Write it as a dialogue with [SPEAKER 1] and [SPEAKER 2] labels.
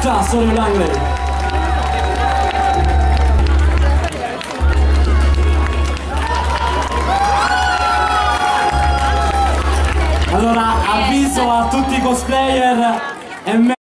[SPEAKER 1] Sorry Langley. Allora, avviso a tutti i cosplayer, è